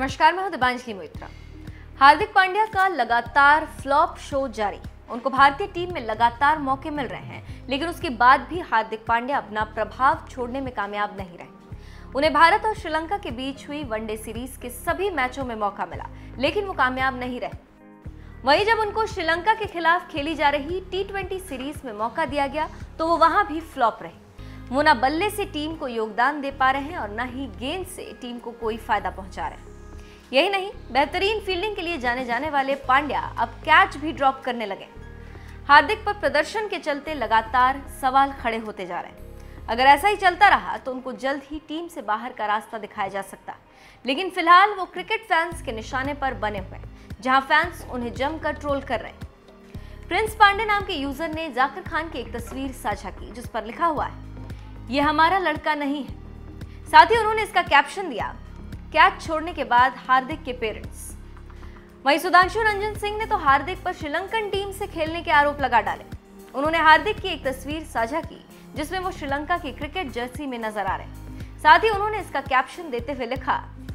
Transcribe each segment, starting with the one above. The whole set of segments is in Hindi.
नमस्कार, मैं हूं दिबांजलि मोइत्रा। हार्दिक पांड्या का लगातार फ्लॉप शो जारी। उनको भारतीय टीम में लगातार मौके मिल रहे हैं, लेकिन उसके बाद भी हार्दिक पांड्या अपना प्रभाव छोड़ने में कामयाब नहीं रहे। उन्हें भारत और श्रीलंका के बीच हुई वनडे सीरीज के सभी मैचों में मौका मिला, लेकिन वो कामयाब नहीं रहे। वहीं जब उनको श्रीलंका के खिलाफ खेली जा रही T20 सीरीज में मौका दिया गया तो वो वहां भी फ्लॉप रहे। वो न बल्ले से टीम को योगदान दे पा रहे हैं और न ही गेंद से टीम को कोई फायदा पहुंचा रहे हैं। यही नहीं, बेहतरीन फील्डिंग के लिए जाने जाने वाले पांड्या अब कैच भी ड्रॉप करने लगे। हार्दिक पर प्रदर्शन के चलते लगातार सवाल खड़े होते जा रहे हैं। अगर ऐसा ही चलता रहा तो उनको जल्द ही टीम से बाहर का रास्ता दिखाया जा सकता है, लेकिन फिलहाल वो क्रिकेट फैंस के निशाने पर बने हुए हैं, जहां फैंस उन्हें जमकर ट्रोल कर रहे हैं। प्रिंस पांडे नाम के यूजर ने जाकिर खान की एक तस्वीर साझा की, जिस पर लिखा हुआ है, ये हमारा लड़का नहीं है। साथ ही उन्होंने इसका कैप्शन दिया, कैच छोड़ने के बाद हार्दिक के पेरेंट्स। वहीं सुधांशु रंजन सिंह ने तो हार्दिक पर श्रीलंकन टीम से खेलने के आरोप लगा डाले। उन्होंने हार्दिक की एक तस्वीर साझा की, जिसमें वो श्रीलंका की क्रिकेट जर्सी में नजर आ रहे। साथ ही उन्होंने इसका कैप्शन देते हुए लिखा,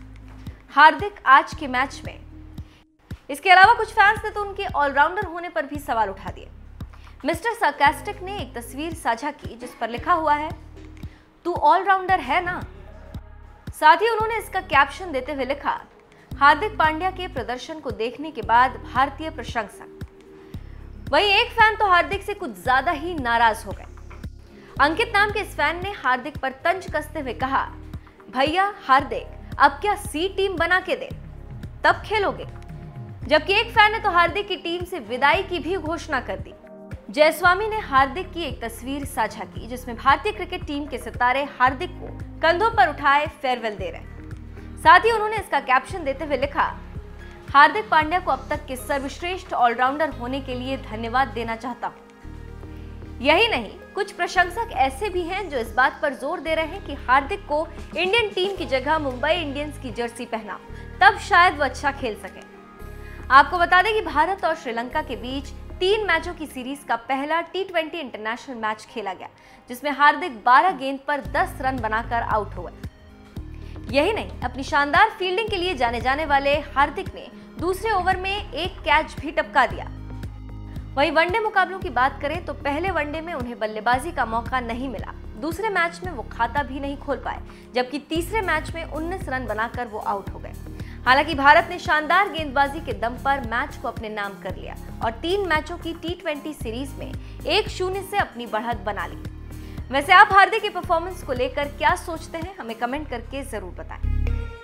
हार्दिक आज के मैच में। इसके अलावा कुछ फैंस ने तो उनके ऑलराउंडर होने पर भी सवाल उठा दिए। मिस्टर सरकास्टिक ने एक तस्वीर साझा की, जिस पर लिखा हुआ है, तू ऑलराउंडर है ना। साथ ही उन्होंने इसका कैप्शन देते हुए लिखा, हार्दिक पांड्या के प्रदर्शन को देखने के बाद भारतीय प्रशंसक। वहीं एक फैन तो हार्दिक से कुछ ज्यादा ही नाराज हो गए। अंकित नाम के इस फैन ने हार्दिक पर तंज कसते हुए कहा, भैया हार्दिक अब क्या सी टीम बना के दे, तब खेलोगे। जबकि एक फैन ने तो हार्दिक की टीम से विदाई की भी घोषणा कर दी। जयस्वामी ने हार्दिक की एक तस्वीर साझा की, जिसमें भारतीय क्रिकेट टीम के सितारे हार्दिक को कंधों पर उठाए फेयरवेल दे रहे। साथ ही उन्होंने इसका कैप्शन देते हुए लिखा, हार्दिक पांड्या को अब तक के सर्वश्रेष्ठ ऑलराउंडर होने के लिए धन्यवाद देना चाहता हूं। यही नहीं, कुछ प्रशंसक ऐसे भी हैं जो इस बात पर जोर दे रहे हैं कि हार्दिक को इंडियन टीम की जगह मुंबई इंडियंस की जर्सी पहना, तब शायद वो अच्छा खेल सके। आपको बता दें कि भारत और श्रीलंका के बीच 3 मैचों की सीरीज का पहला T20 इंटरनेशनल मैच खेला गया, जिसमें हार्दिक 12 गेंद पर 10 रन बनाकर आउट हुए। यही नहीं, अपनी शानदार फील्डिंग के लिए जाने जाने वाले हार्दिक ने दूसरे ओवर में एक कैच भी टपका दिया। वहीं वनडे मुकाबलों की बात करें तो पहले वनडे में उन्हें बल्लेबाजी का मौका नहीं मिला। दूसरे मैच में वो खाता भी नहीं खोल पाए, जबकि तीसरे मैच में 19 रन बनाकर वो आउट हो गए। हालांकि भारत ने शानदार गेंदबाजी के दम पर मैच को अपने नाम कर लिया और 3 मैचों की T20 सीरीज में 1-0 से अपनी बढ़त बना ली। वैसे आप हार्दिक के परफॉर्मेंस को लेकर क्या सोचते हैं, हमें कमेंट करके जरूर बताएं।